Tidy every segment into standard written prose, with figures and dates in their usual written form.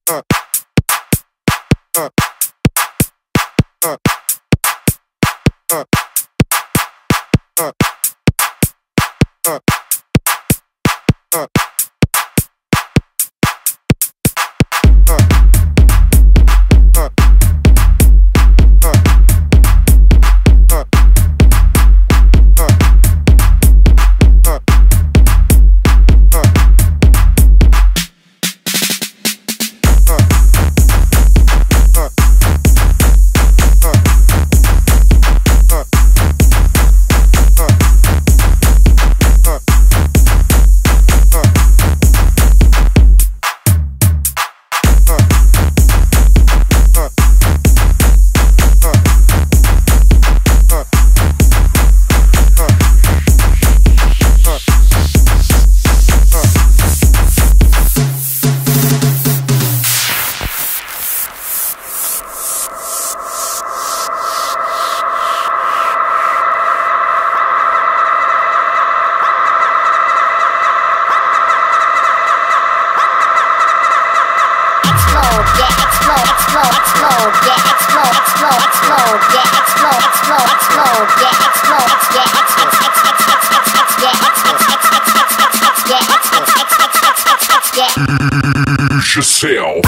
Yourself.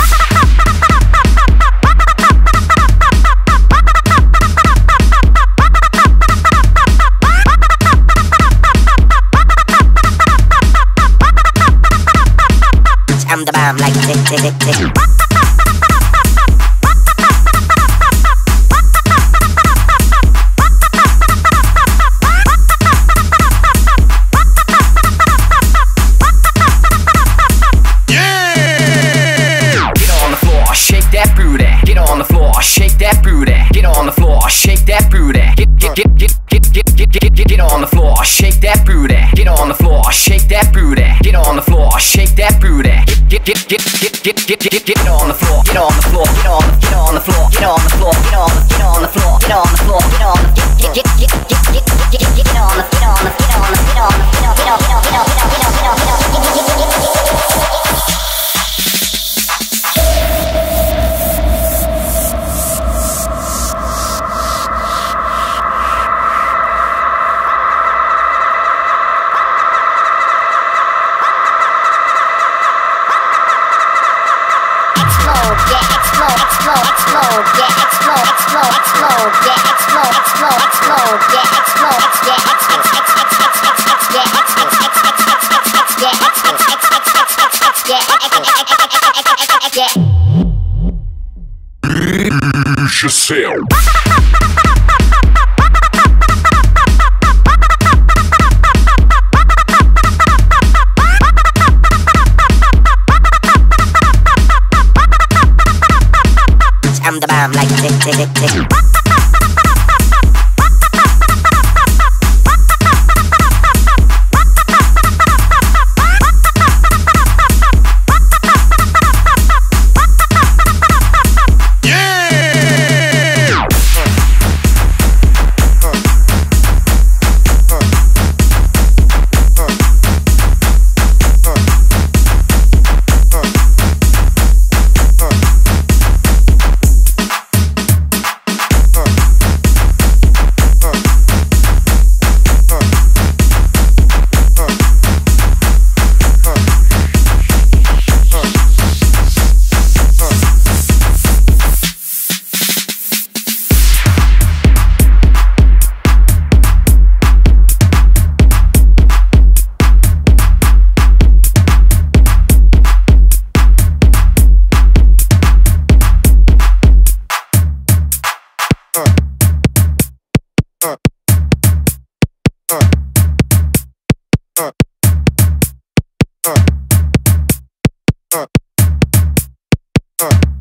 I'm the bomb like tick tick tick tick. Shake that booty, get on the floor, shake that booty, get on the floor, shake that booty, get on the floor, shake that booty, get on the floor, shake that booty, get on the floor, get on the floor, get on the floor, get on the floor, get on the floor, get on the floor, get on the Yourself. I'm the bomb like tick tick tick tick. Uh.